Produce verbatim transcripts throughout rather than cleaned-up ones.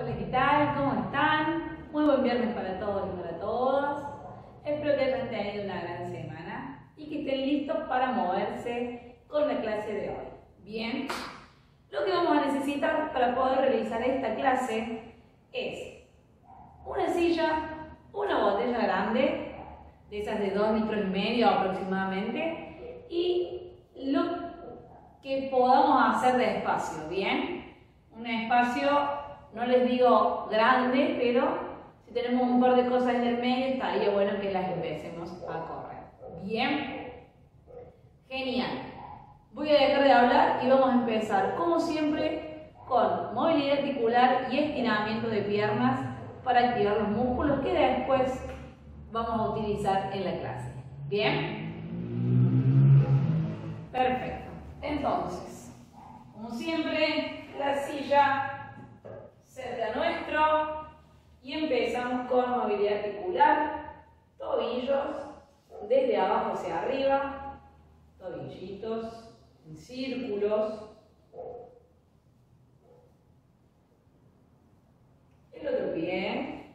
Hola, ¿qué tal? ¿Cómo están? Muy buen viernes para todos y para todas. Espero que hayan tenido una gran semana y que estén listos para moverse con la clase de hoy. Bien, lo que vamos a necesitar para poder realizar esta clase es una silla, una botella grande, de esas de dos litros y medio aproximadamente, y lo que podamos hacer de espacio, ¿bien? Un espacio, no les digo grande, pero si tenemos un par de cosas en el medio, estaría bueno que las empecemos a correr. ¿Bien? Genial. Voy a dejar de hablar y vamos a empezar, como siempre, con movilidad articular y estiramiento de piernas para activar los músculos que después vamos a utilizar en la clase. ¿Bien? Perfecto. Entonces, como siempre, la silla cerca nuestro y empezamos con movilidad articular, tobillos desde abajo hacia arriba, tobillitos en círculos, el otro pie,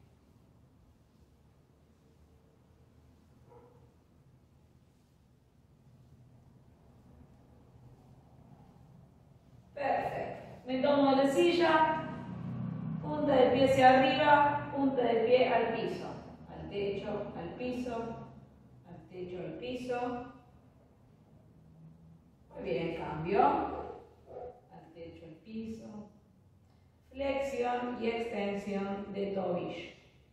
perfecto, me tomo de la silla, punta del pie hacia arriba, punta del pie al piso, al techo, al piso, al techo, al piso. Muy bien, cambio, al techo, al piso, flexión y extensión de tobillo.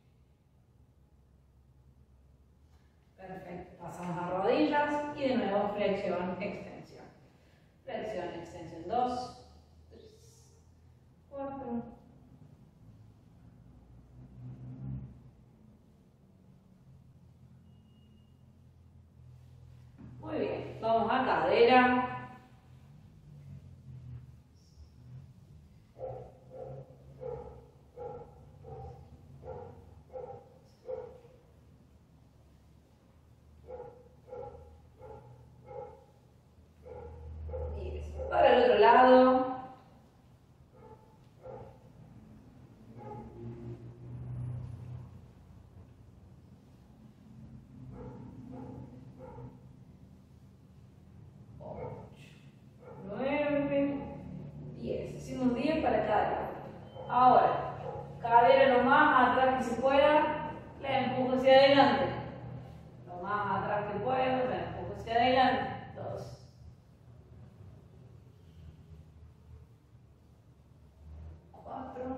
Perfecto, pasamos a rodillas y de nuevo flexión, extensión. Flexión, extensión, dos, tres, cuatro. Muy bien, vamos a cadera. Para el otro lado. Ahora, cadera lo más atrás que se pueda, la empujo hacia adelante. Lo más atrás que puedo, la empujo hacia adelante. Dos. Cuatro.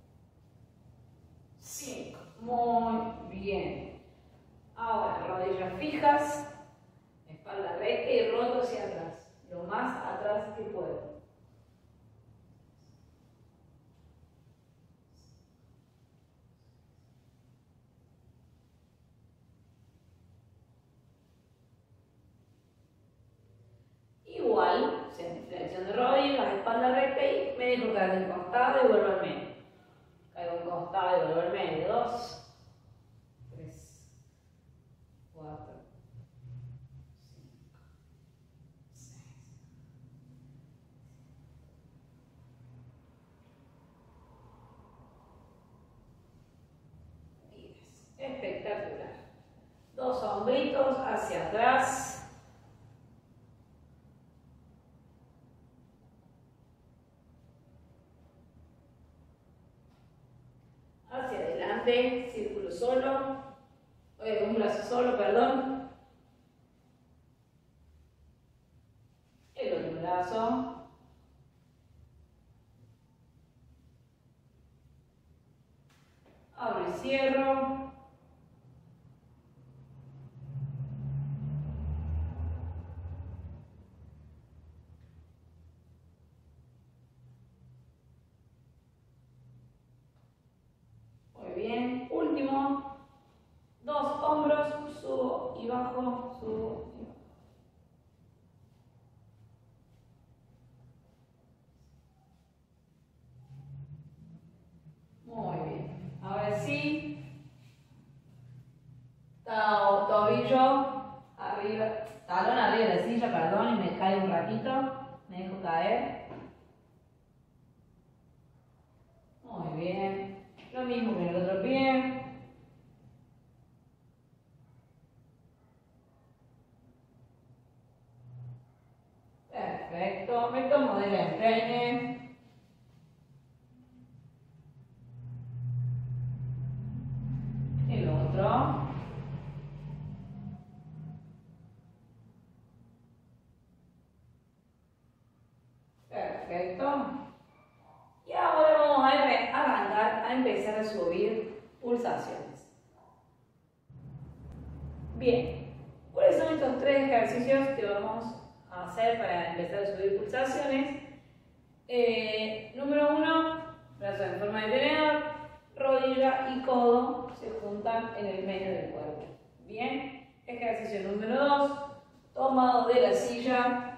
Cinco. Muy bien. Ahora, rodillas fijas, espalda recta y roto hacia atrás. Lo más atrás que puedo. Igual, flexión de rodillas, espalda recta y me dejo caer del costado y vuelvo al medio. Caigo un costado y vuelvo al medio. Dos, tres, cuatro, cinco, seis, diez. Espectacular. Dos hombritos hacia atrás. Hacia adelante, círculo solo, eh, un brazo solo, perdón. El otro brazo. Abro y cierro. Último, dos hombros, subo y bajo, subo y bajo. Muy bien, ahora sí, tobillo arriba, talón arriba de la silla, perdón, y me cae un ratito, me dejo caer. Muy bien. mismo que en el otro pie. Perfecto, me tomo del empeine. El otro. Perfecto. Y ahora vamos a arrancar a empezar a subir pulsaciones. Bien, ¿cuáles son estos tres ejercicios que vamos a hacer para empezar a subir pulsaciones? Eh, número uno, brazo en forma de tenedor, rodilla y codo se juntan en el medio del cuerpo. Bien, ejercicio número dos, tomado de la silla,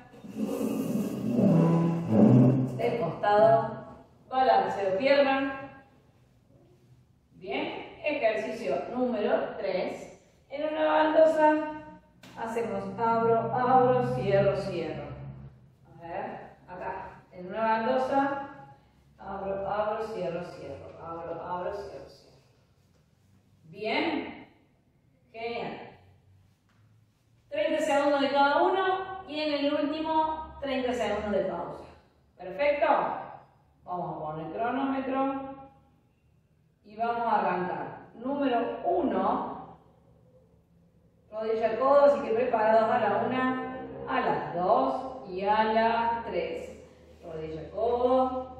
el costado, balanceo pierna. Bien, ejercicio número tres, en una baldosa hacemos abro, abro, cierro, cierro. A ver, acá, en una baldosa, abro, abro, cierro, cierro, abro, abro, cierro, cierro. Bien, genial. treinta segundos de cada uno y en el último treinta segundos de pausa. Perfecto. Vamos a poner cronómetro y vamos a arrancar. Número uno, rodilla codo, así que preparados a la una, a las dos y a las tres. Rodilla codo.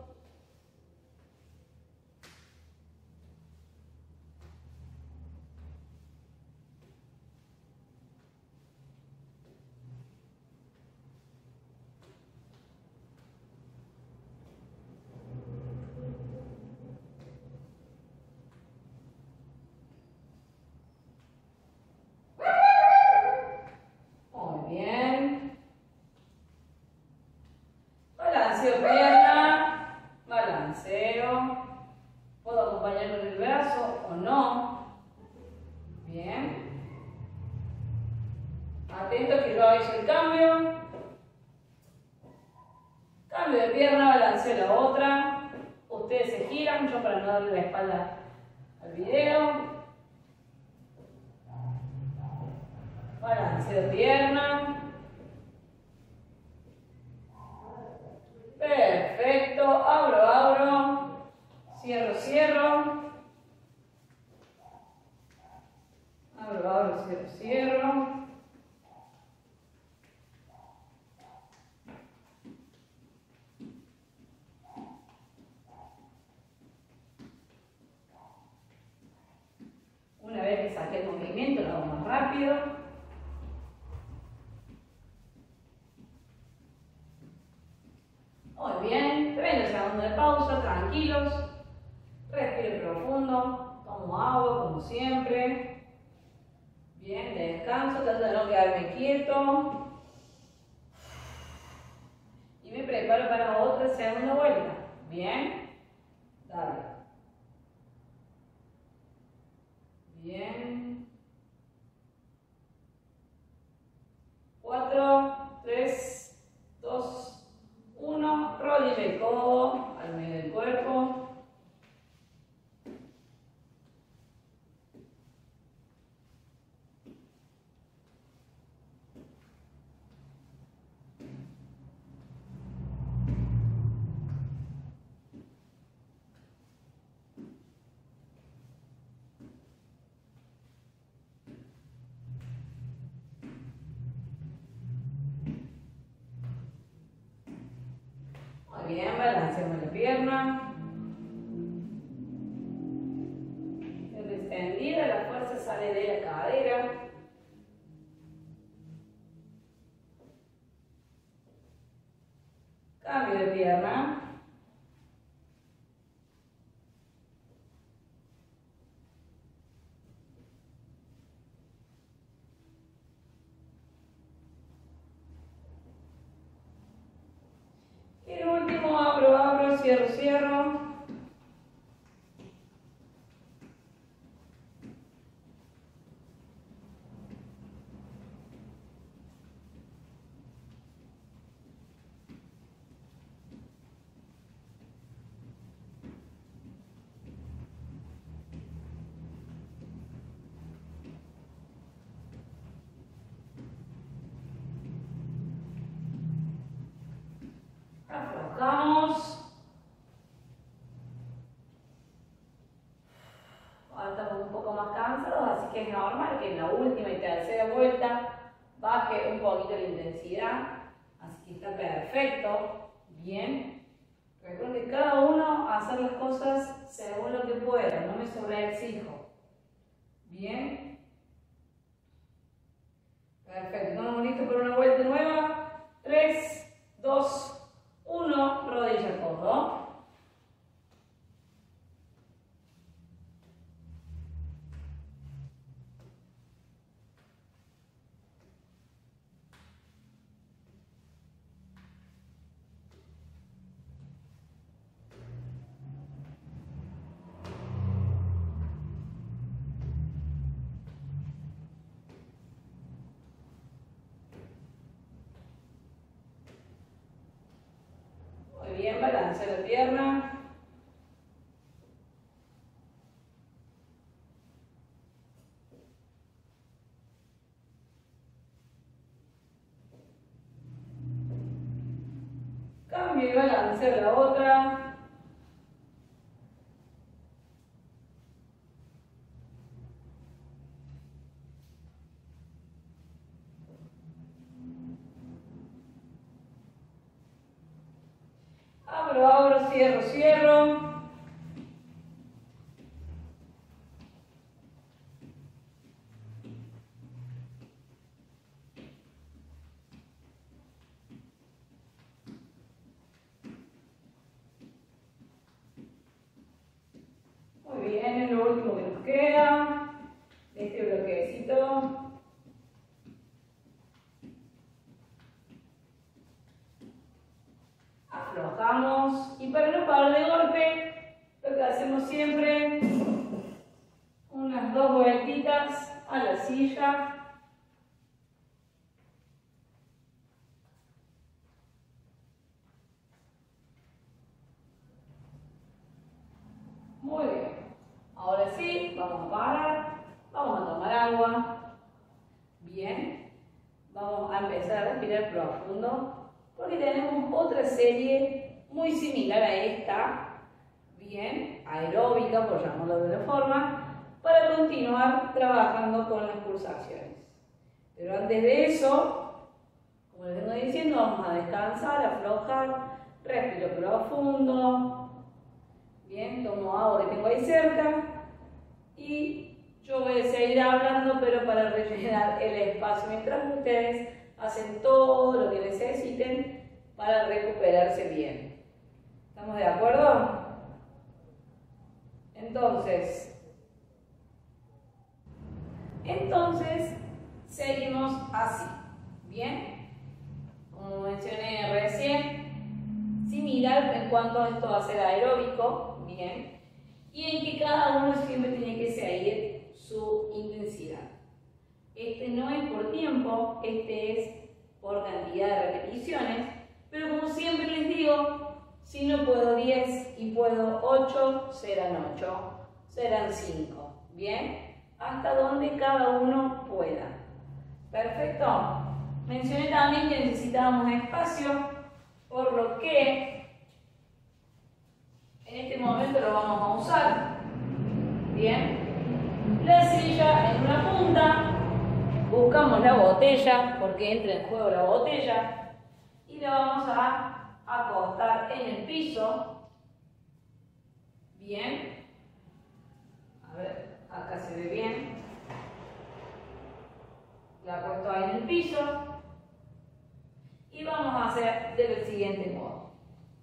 Atento que yo hice el cambio. Cambio de pierna, balanceo la otra. Ustedes se giran, yo para no darle la espalda al video. Balanceo pierna. Perfecto. Abro, abro. Cierro, cierro. Abro, abro, cierro, cierro. Una vez que saqué el movimiento, lo hago más rápido. Muy bien, treinta segundos de pausa, tranquilos. Respiro profundo, tomo agua como siempre. Bien, descanso, trato de no quedarme quieto. Y me preparo para otra segunda vuelta. Bien, dale. Bien. cuatro, tres, dos, uno. Rodilla y codo al medio del cuerpo. Muy bien, balanceamos la pierna. Es extendida, la fuerza sale de la cadera. Cambio de pierna. Y el último, abro, abro, cierro, cierro. aflojamos. Ahora estamos un poco más cansados, así que es normal que en la última y tercera vuelta baje un poquito la intensidad. Así que está perfecto. Bien. Recuerden que cada uno hacer las cosas según lo que pueda, no me sobreexijo. Bien. Perfecto. Estamos listos para una vuelta nueva. tres, dos, uno. Rodilla, codo. Bien, balance la pierna. Cambio y balance la otra. Abro, abro, cierro, cierro. Muy bien, es lo último que nos queda. Este bloquecito. Aflojamos y para no parar de golpe, lo que hacemos siempre, unas dos vueltitas a la silla. Muy bien. Ahora sí, vamos a parar, vamos a tomar agua. Bien. Vamos a empezar a respirar profundo. Porque tenemos otra serie muy similar a esta, bien, aeróbica, por llamarlo de una forma, para continuar trabajando con las pulsaciones. Pero antes de eso, como les vengo diciendo, vamos a descansar, aflojar, respiro profundo, bien, tomo agua que tengo ahí cerca y yo voy a seguir hablando, pero para rellenar el espacio mientras ustedes hacen todo lo que necesiten para recuperarse bien. ¿Estamos de acuerdo? Entonces, entonces seguimos así. ¿Bien? Como mencioné recién, similar en cuanto a esto va a ser aeróbico. Bien. Y en que cada uno siempre tiene que seguir su intensidad. Este no es por tiempo, este es por cantidad de repeticiones, pero como siempre les digo, si no puedo diez y puedo ocho, serán ocho, serán cinco, ¿bien? Hasta donde cada uno pueda. ¿Perfecto? Mencioné también que necesitábamos espacio, por lo que en este momento lo vamos a usar, ¿bien? La silla en una punta. Buscamos la botella, porque entra en juego la botella, y la vamos a acostar en el piso. Bien. A ver, acá se ve bien. La acuesto ahí en el piso. Y vamos a hacer del siguiente modo.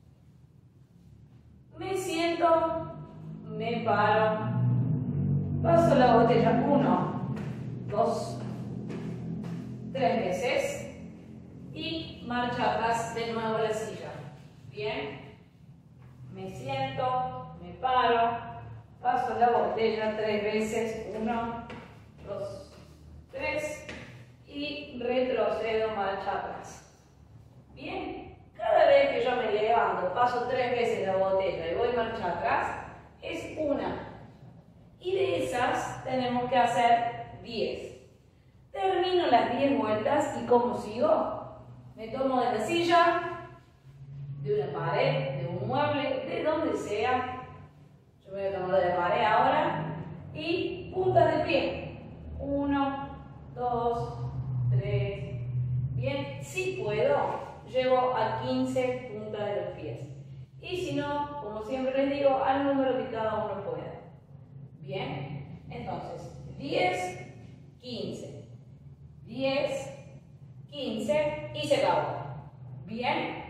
Me siento, me paro, paso la botella uno, dos, tres veces y marcha atrás de nuevo la silla. Bien, me siento, me paro, paso la botella tres veces, uno, dos, tres y retrocedo marcha atrás. Bien, cada vez que yo me levanto, paso tres veces la botella y voy marcha atrás, es una. Y de esas tenemos que hacer diez. Termino las diez vueltas y ¿cómo sigo? Me tomo de la silla, de una pared, de un mueble, de donde sea. Yo me voy a tomar de la pared ahora. Y puntas de pie. Uno, dos, tres. Bien, si puedo, llego a quince puntas de los pies. Y si no, como siempre les digo, al número que cada uno pueda. Bien, entonces, diez, quince. diez, quince y se acabó. Bien.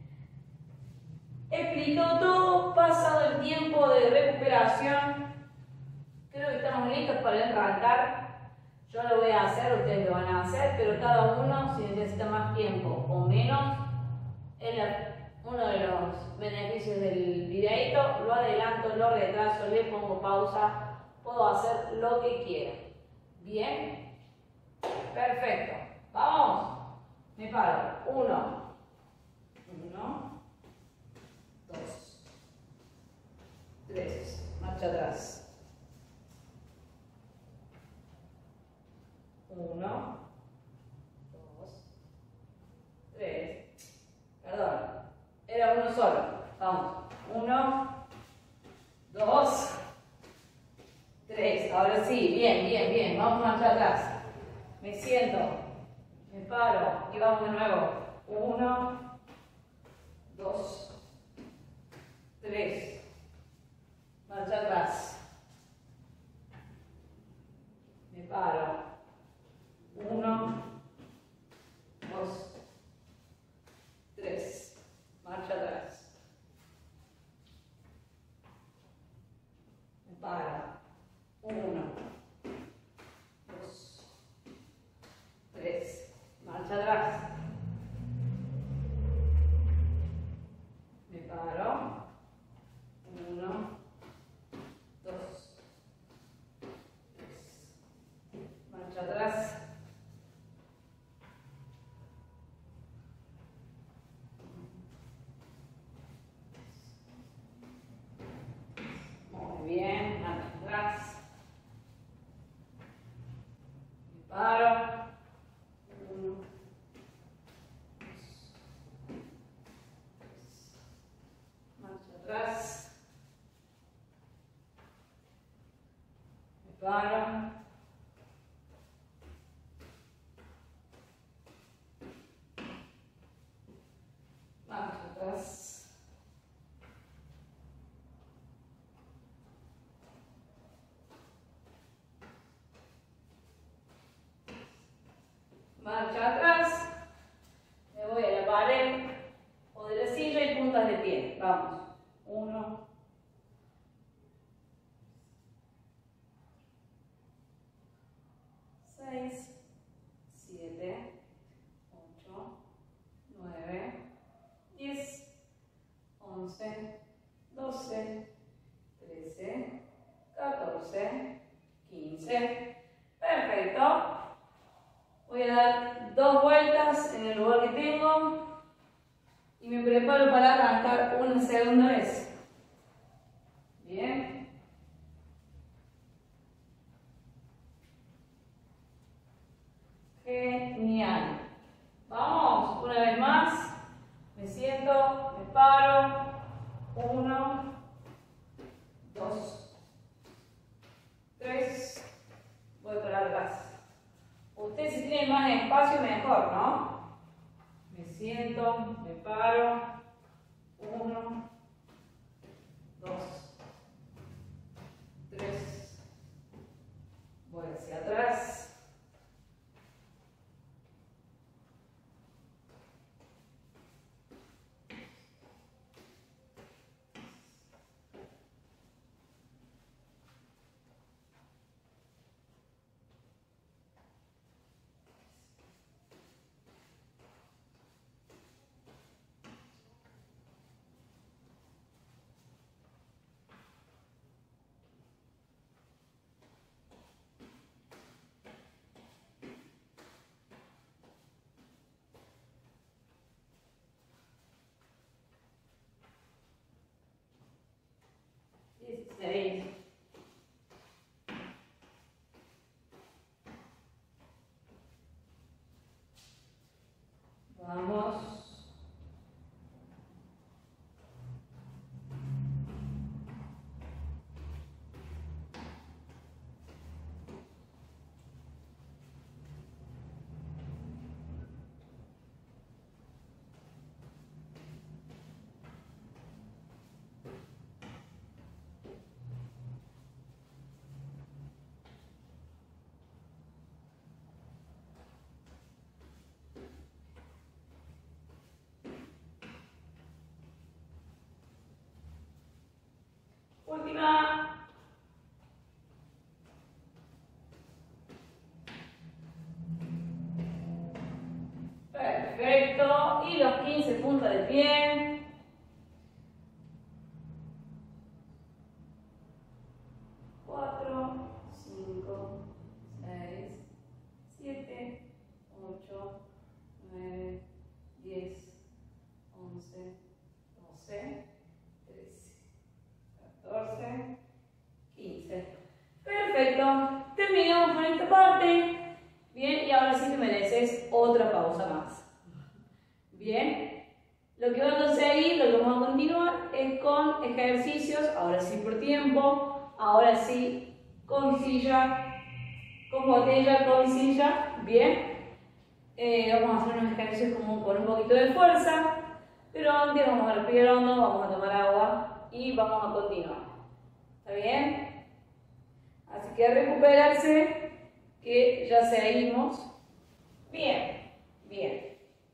Explicado todo, pasado el tiempo de recuperación. Creo que estamos listos para arrancar. Yo lo voy a hacer, ustedes lo van a hacer, pero cada uno, si necesita más tiempo o menos, es uno de los beneficios del videito. Lo adelanto, lo retraso, le pongo pausa, puedo hacer lo que quiera. Bien, perfecto. Vamos, me paro. Uno, uno, dos, tres, marcha atrás. Uno, dos, tres, perdón, era uno solo, vamos, uno, dos, tres, ahora sí, bien, bien, bien, vamos marcha atrás, me siento, me paro y vamos de nuevo, uno, dos, tres, marcha atrás, me paro. Uno, dos, tres, marcha atrás. Me paro. Uno, dos, tres, marcha atrás. Me paro. Uno, dos, tres, marcha atrás. Bien, marcha atrás. Me paro. Uno, dos, tres. Marcha atrás. Me paro. Marcha atrás. Marcha atrás, me voy a la pared o de la silla y puntas de pie. Vamos. Uno, seis, siete, ocho, nueve, diez, once, doce, trece, catorce, quince. Perfecto. Voy a dar dos vueltas en el lugar que tengo y me preparo para arrancar una segunda vez. Bien. Genial. Vamos, una vez más. Me siento, me paro. Uno, dos, tres. Voy para atrás. Ustedes si tienen más espacio mejor, ¿no? Me siento, me paro. Uno, dos, tres. Voy hacia atrás. Última. Perfecto. Y los quince puntas de pie. cuatro, cinco, seis, siete, ocho, nueve, diez, once, doce, trece, catorce, quince. Perfecto. Terminamos con esta parte. Bien, y ahora sí te mereces otra pausa más. Bien, lo que vamos a seguir, lo que vamos a continuar es con ejercicios, ahora sí por tiempo, ahora sí con silla, con botella, con silla. Bien, eh, vamos a hacer unos ejercicios como con un poquito de fuerza, pero antes vamos a respirar hondo, vamos a tomar agua y vamos a continuar. ¿Está bien? Así que a recuperarse, que ya seguimos. Bien, bien.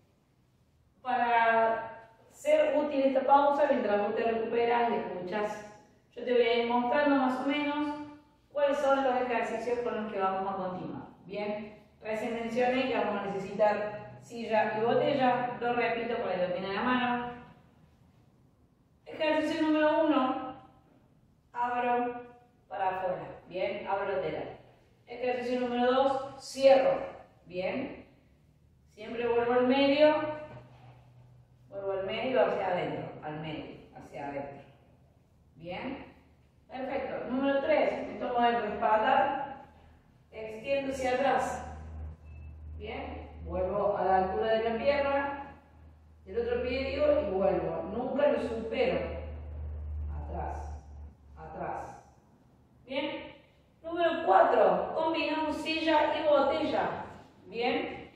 Para ser útil esta pausa, mientras vos te recuperas y escuchas, yo te voy a ir mostrando más o menos cuáles son los ejercicios con los que vamos a continuar. Bien, recién mencioné que vamos a necesitar silla y botella, lo repito para que lo tengan a la mano. Ejercicio número uno, abro para afuera. Bien, abro lateral. Ejercicio número dos, cierro. Bien, siempre vuelvo al medio, vuelvo al medio hacia adentro, al medio, hacia adentro. Bien, perfecto. Número tres, me tomo el respaldar, extiendo hacia atrás. Bien, vuelvo a la altura de la pierna, del otro pie digo y vuelvo. Nunca lo supero. Atrás, atrás. Bien. Número cuatro, combinamos silla y botella. Bien.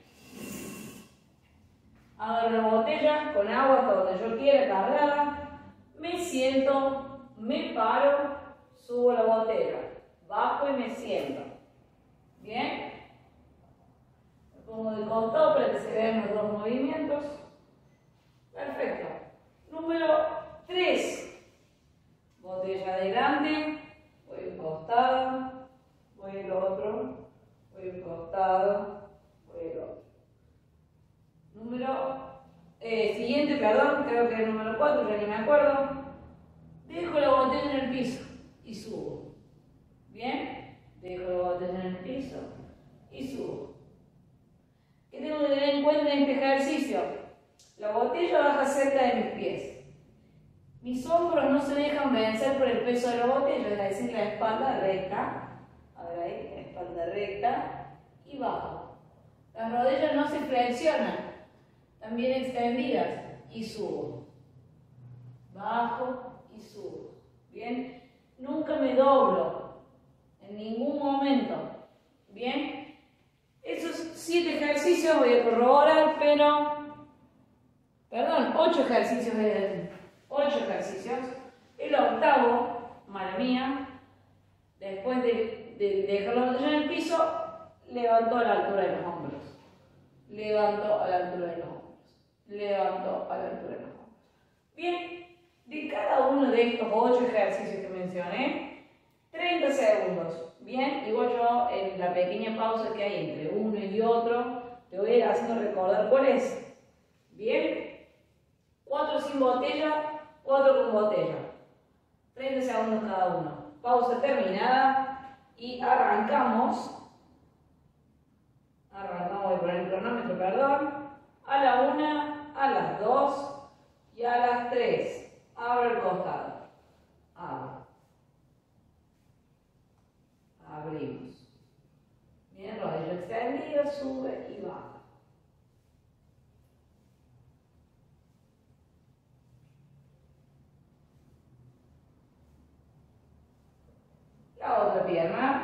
Agarro la botella con agua hasta donde yo quiera cargada. Me siento, me paro, subo la botella. Bajo y me siento. Bien. Me pongo de costado para que se vean los dos movimientos. Perfecto. Número tres. Botella adelante. Voy a un costado. Voy al otro, voy a un costado, voy al otro. Número eh, siguiente, perdón, creo que es el número cuatro, ya ni me acuerdo. Dejo la botella en el piso y subo. ¿Bien? Dejo la botella en el piso y subo. ¿Qué tengo que tener en cuenta en este ejercicio? La botella baja cerca de mis pies. Mis hombros no se dejan vencer por el peso de la botella, es decir, la espalda recta. A ver ahí, espalda recta y bajo. Las rodillas no se flexionan, también extendidas y subo. Bajo y subo. Bien, nunca me doblo en ningún momento. Bien, esos siete ejercicios voy a corroborar, pero, perdón, ocho ejercicios, ocho ejercicios. El octavo, mala mía, después de de dejar la botella en el piso, levanto a la altura de los hombros. Levanto a la altura de los hombros. Levanto a la altura de los hombros. Bien, de cada uno de estos ocho ejercicios que mencioné, treinta segundos. Bien, igual yo en la pequeña pausa que hay entre uno y otro, te voy a ir haciendo recordar cuál es. Bien, cuatro sin botella, cuatro con botella. treinta segundos cada uno. Pausa terminada. Y arrancamos, arrancamos, voy a poner el cronómetro, perdón, a la una, a las dos y a las tres. Abro el costado, abro, abrimos. Bien, rodillo extendido, sube y baja. La otra pierna.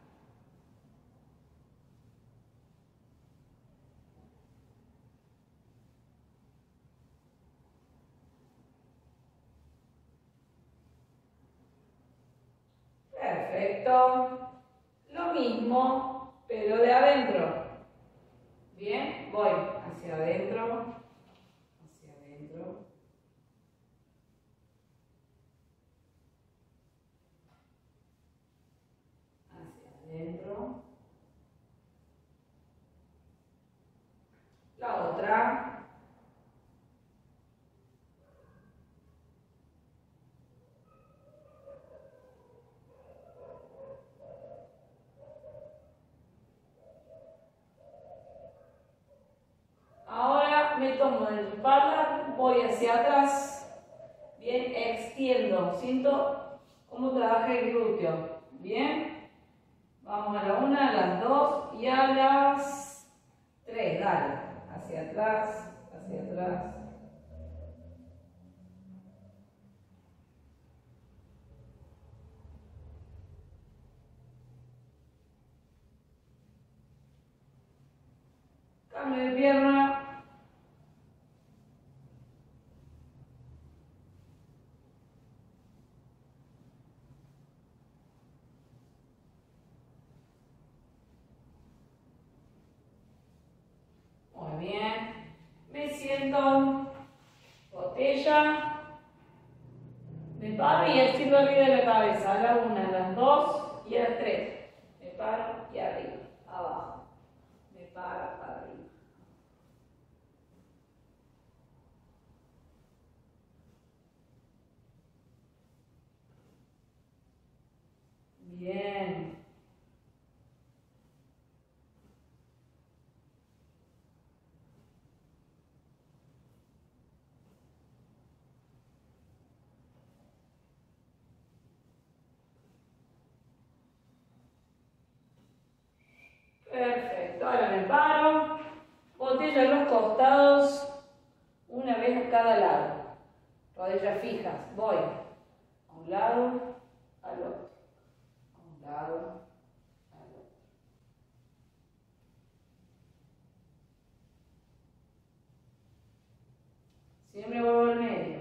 Perfecto. Lo mismo, pero de adentro. Bien, voy hacia adentro, hacia adentro. atrás. Bien, extiendo. Siento cómo trabaja el glúteo. Bien. Vamos a la una, a las dos y a las tres. Dale. Hacia atrás, hacia atrás. Cambio de pierna. Muy bien. Me siento. Botella. Me paro y estiro arriba de la cabeza. A la una, a las dos y a las tres. Me paro y arriba. Abajo. Me paro arriba. Bien. Perfecto. Ahora me paro. Botella en los costados. Una vez a cada lado. Rodillas fijas. Voy. A un lado, al otro. A un lado, al otro. Siempre vuelvo al medio.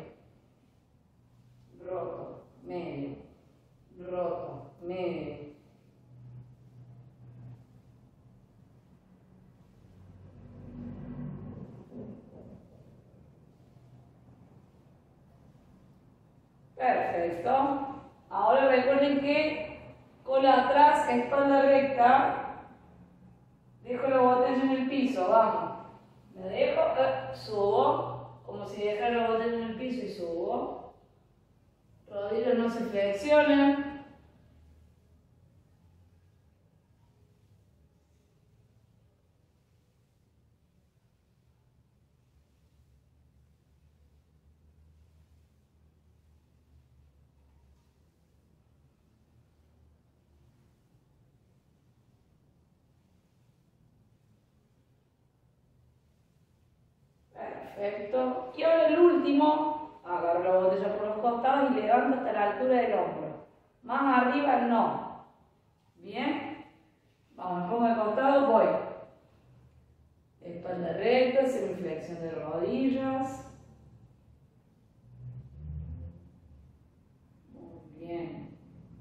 Roto, medio. Roto, medio. Perfecto. Ahora recuerden que cola atrás, espalda recta. Dejo la botella en el piso, vamos. Me dejo, eh, subo, como si dejara la botella en el piso y subo. Rodillas no se flexionan. Perfecto. Y ahora el último, agarro la botella por los costados y levanto hasta la altura del hombro. Más arriba no. Bien. Vamos, me pongo de costado, voy. Espalda recta, semiflexión de rodillas. Muy bien.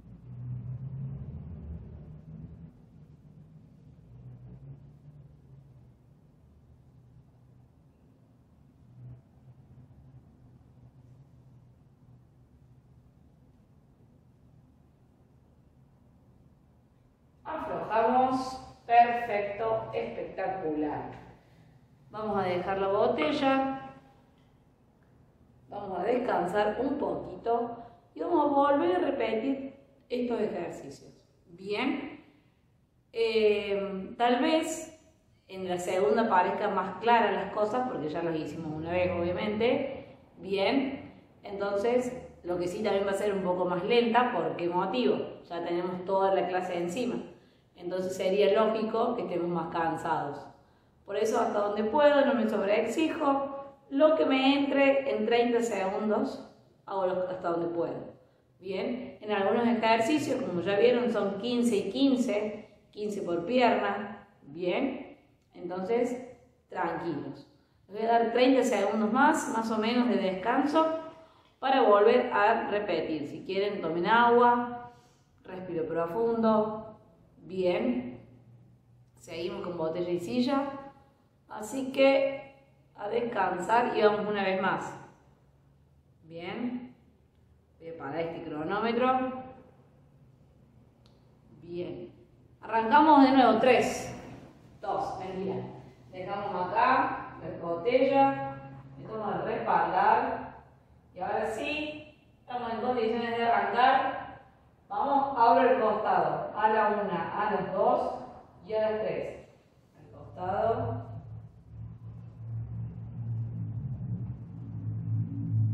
Aflojamos. Perfecto, espectacular. Vamos a dejar la botella. Vamos a descansar un poquito y vamos a volver a repetir estos ejercicios. Bien. Eh, tal vez en la segunda parezcan más claras las cosas porque ya las hicimos una vez, obviamente. Bien. Entonces, lo que sí también va a ser un poco más lenta. ¿Por qué motivo? Ya tenemos toda la clase encima. Entonces sería lógico que estemos más cansados. Por eso, hasta donde puedo, no me sobreexijo. Lo que me entre en treinta segundos, hago hasta donde puedo. Bien, en algunos ejercicios, como ya vieron, son quince y quince, quince por pierna. Bien, entonces, tranquilos. Les voy a dar treinta segundos más, más o menos, de descanso para volver a repetir. Si quieren, tomen agua, respiro profundo. Bien, seguimos con botella y silla, así que a descansar y vamos una vez más. Bien, voy a parar este cronómetro. Bien, arrancamos de nuevo, tres, dos, mentira, dejamos acá la botella, me tomo a respaldar y ahora sí, estamos en condiciones de arrancar. Vamos, abro el costado, a la una, a las dos y a las tres. Al costado.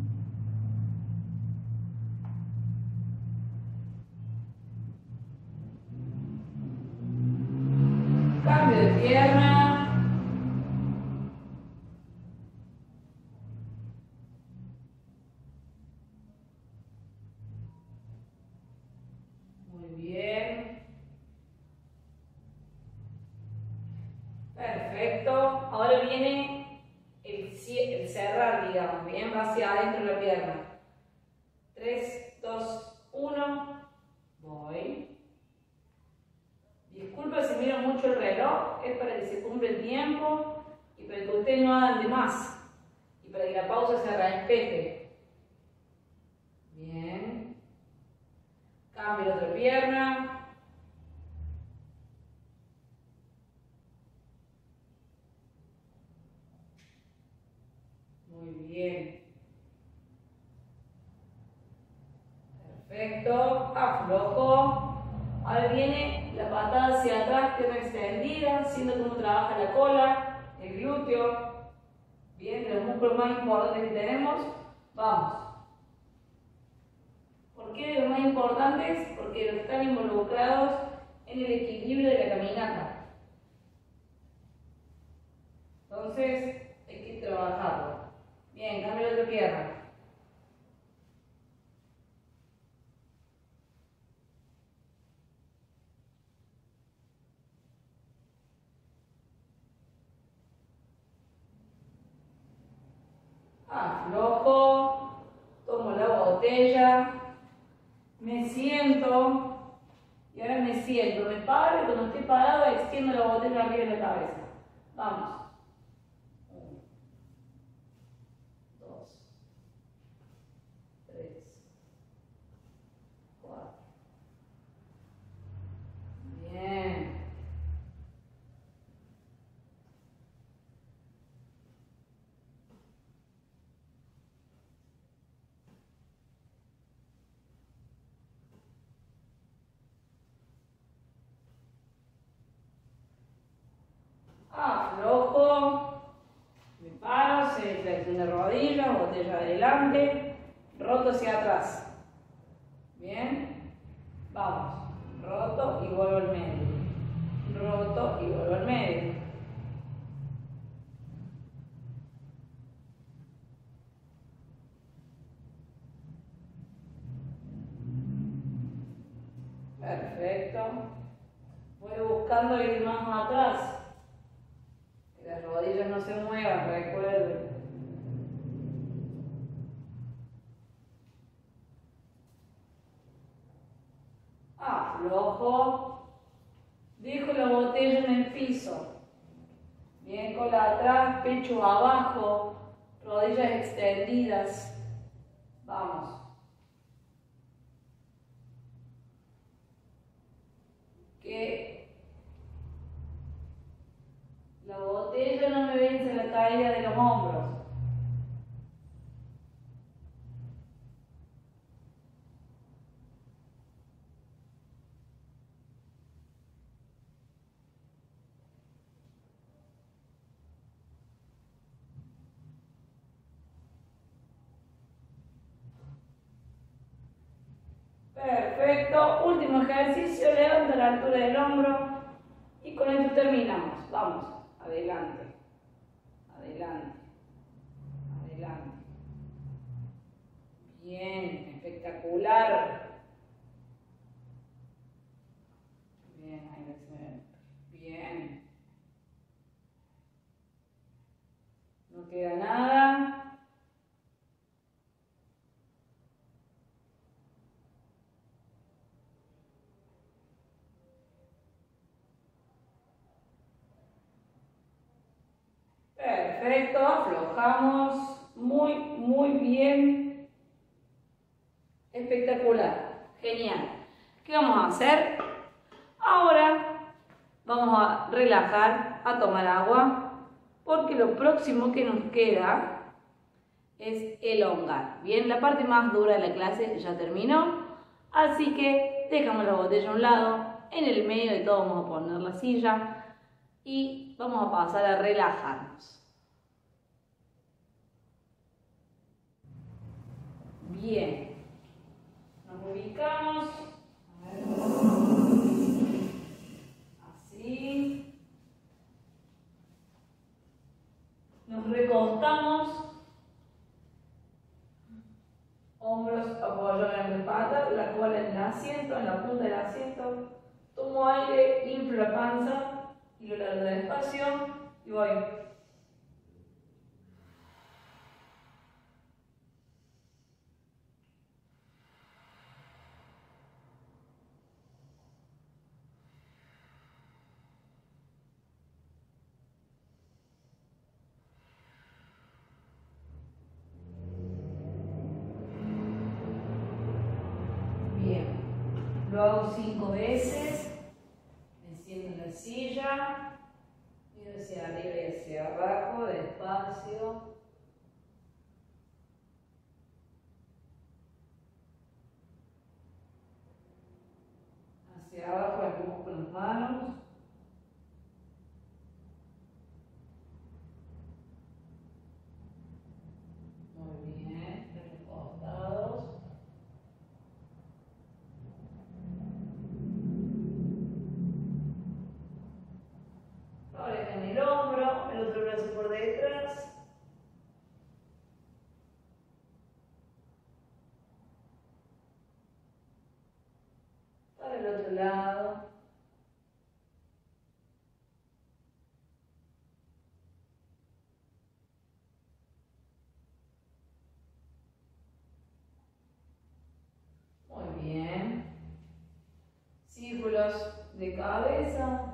tres, dos, uno. Voy. Disculpa si miro mucho el reloj, es para que se cumpla el tiempo y para que ustedes no hagan de más y para que la pausa se respete. Bien. Cambio la otra pierna. Muy bien. Perfecto. Aflojo. Ahora viene la patada hacia atrás, pierna extendida, siendo cómo trabaja la cola, el glúteo. Bien, de los músculos más importantes que tenemos. Vamos. ¿Por qué de los más importantes? Porque están involucrados en el equilibrio de la caminata. Entonces, hay que trabajarlo. Bien, cambio la otra pierna. Aflojo, tomo la botella, me siento y ahora me siento, me paro y cuando estoy parado extiendo la botella arriba de la cabeza. Vamos. Uno, dos, tres, cuatro. Bien. Aflojo, me paro, se flexión de rodillas, botella adelante, roto hacia atrás. Bien, vamos, roto y vuelvo al medio, roto y vuelvo al medio. Perfecto, voy buscando ir más atrás. Las rodillas no se muevan, recuerden. Aflojo. Dejo la botella en el piso. Bien, cola atrás, pecho abajo, rodillas extendidas. Vamos. Que la botella no me vence la caída de los hombros. Perfecto. Último ejercicio, levanta la altura del hombro y con esto terminamos. Vamos, adelante, adelante, adelante. Bien, espectacular. Bien, ahí se ve. Bien. No queda nada. Perfecto, aflojamos. Muy, muy bien. Espectacular. Genial. ¿Qué vamos a hacer? Ahora vamos a relajar, a tomar agua, porque lo próximo que nos queda es elongar. Bien, la parte más dura de la clase ya terminó, así que dejamos la botella a un lado, en el medio de todo vamos a poner la silla y vamos a pasar a relajarnos. Bien, nos ubicamos, a ver. Así, nos recostamos, hombros apoyados en la pata, la cola en el asiento, en la punta del asiento, tomo aire, inflo la panza y lo largo despacio y voy. Lo hago cinco veces. Me siento en la silla. Miro hacia arriba y hacia abajo, despacio. Hacia abajo, empujo con las manos. Muy bien, de los costados. Ahora en el hombro, el otro brazo por detrás. Para el otro lado. Muy bien. Círculos de cabeza.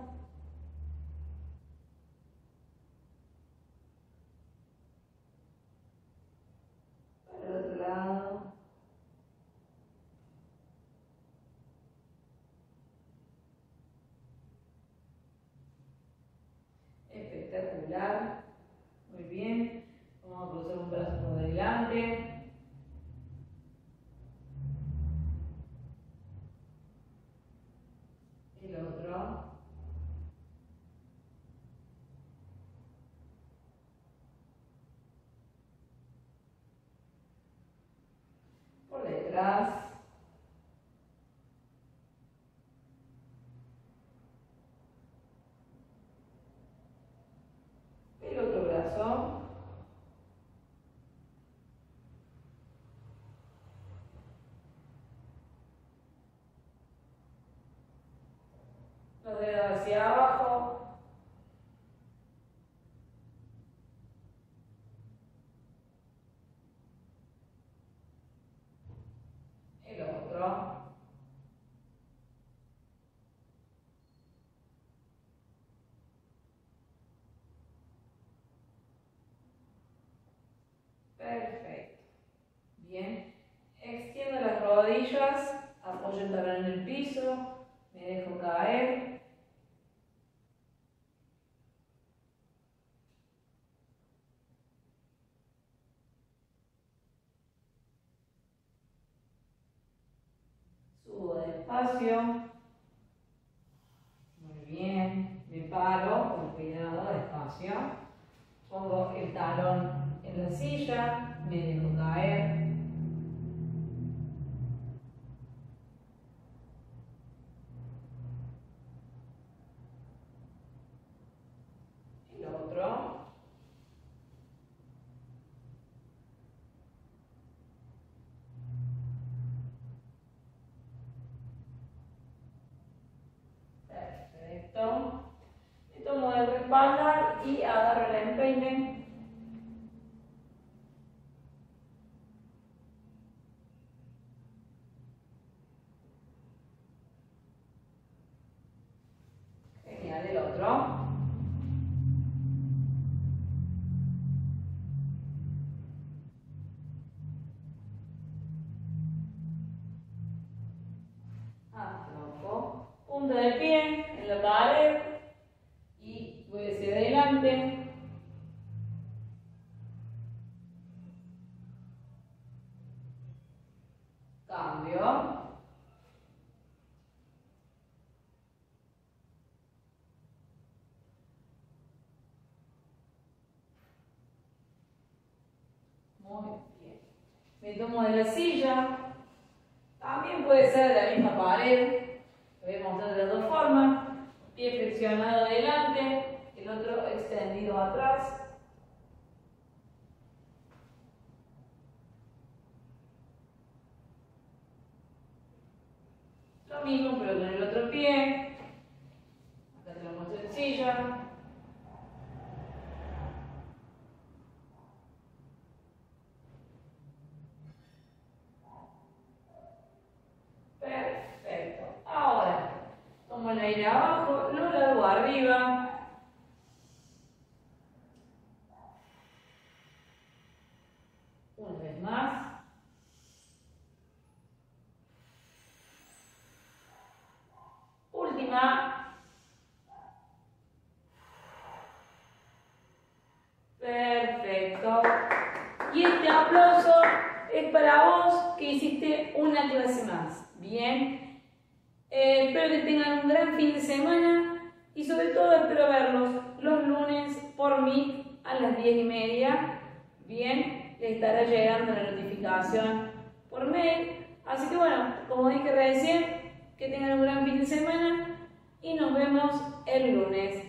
Para el otro lado. Espectacular. Muy bien. Vamos a cruzar un brazo por delante. El otro. Por detrás. El otro brazo. Los dedos hacia abajo. El otro. Perfecto. Bien. Extiendo las rodillas, apoyo el talón en el piso, me dejo caer. Subo despacio. Muy bien. Me paro con cuidado, despacio. Pongo el talón en la silla, me dejo caer. El otro. Perfecto. Me tomo el respaldar y agarro el empeine. Genial, el otro. Aflojo. Punta del pie en la pared y voy hacia adelante. Cambio. Muy bien. Me tomo de la silla. También puede ser de la misma pared. Lo voy a mostrar de las dos formas. Pie flexionado adelante, el otro extendido atrás. Lo mismo, pero con el otro pie. Acá te lo muestro en silla. Perfecto. Ahora, tomo el aire abajo, lo largo arriba. Una vez más. esto. Y este aplauso es para vos que hiciste una clase más. Bien. Eh, espero que tengan un gran fin de semana y sobre todo espero verlos los lunes por mí a las diez y media. Bien, les estará llegando la notificación por mail. Así que bueno, como dije recién, que tengan un gran fin de semana y nos vemos el lunes.